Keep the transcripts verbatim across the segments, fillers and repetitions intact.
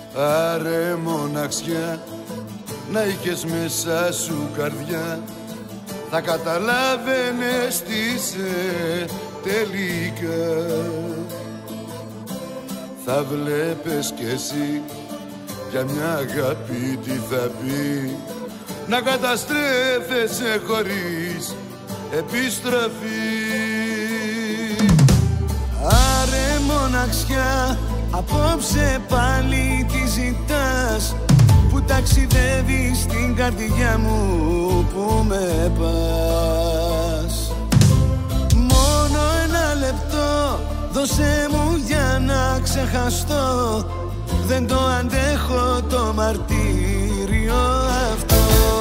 Άρε μοναξιά, να είχες μέσα σου καρδιά, θα καταλάβαινες τι είσαι τελικά. Θα βλέπεις κι εσύ για μια αγάπη τι θα πει, να καταστρέφεσαι χωρίς επιστροφή. Άρε μοναξιά, απόψε πάλι τι ζητάς, που ταξιδεύεις στην καρδιά μου που με πας. Μόνο ένα λεπτό δώσε μου για να ξεχαστώ, δεν το αντέχω το μαρτύριο αυτό.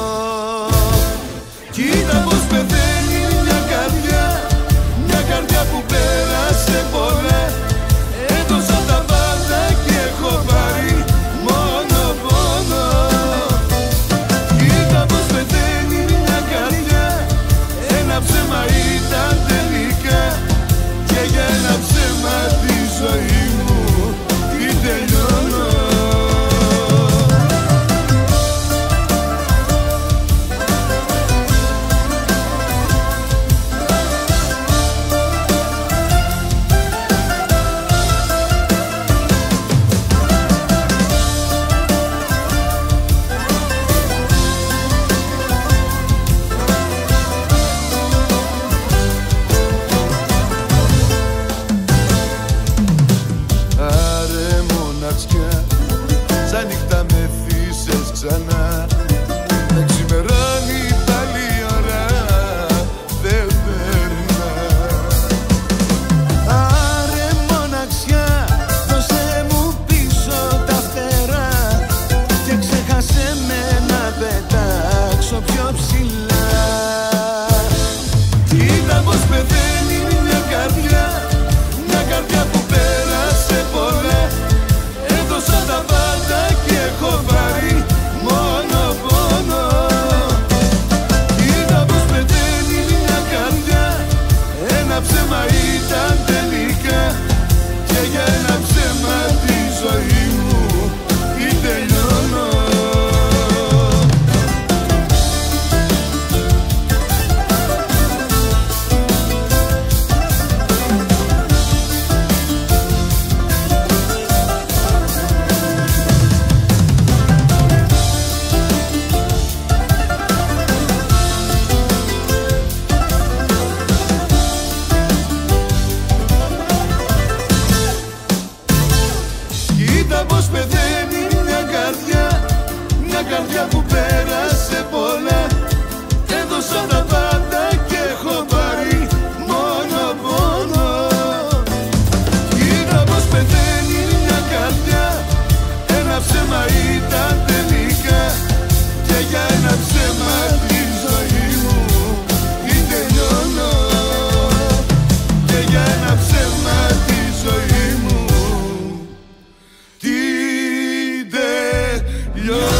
Κοίτα πως πεθαίνει μια καρδιά, μια καρδιά που πέρασε πολλά, έδωσα τα πάντα και έχω πάρει μόνο πόνο. Κοίτα πως πεθαίνει μια καρδιά, ένα ψέμα ήταν τελικά, και για ένα ψέμα τη ζωή μου τι τελειώνω. Σαν νύχτα με θύσες ξανά, δεν ξημερώνει πάλι η ώρα, δεν περνά. Άρε μοναξιά, δώσε μου πίσω τα φτερά, και ξέχασε με να πετάξω πιο ψηλά. Κοίτα πως πεθαίνει μια καρδιά, μια καρδιά που πέρασε πολλά, έδωσα τα πάντα και έχω πάρει μόνο πόνο. Κοίτα πως πεθαίνει μια καρδιά, ένα ψέμα ήταν τελικά, και για ένα ψέμα τη ζωή μου τι τελειώνω. Κοίτα πως πεθαίνει μια καρδιά, μια καρδιά που πέρασε πολλά, έδωσα τα πάντα και έχω πάρει μόνο πόνο. Κοίτα πως πεθαίνει μια καρδιά, ένα ψέμα ήταν τελικά, και για ένα ψέμα τη ζωή μου τι τελειώνω. Και για ένα ψέμα τη ζωή μου τι τελειώνω.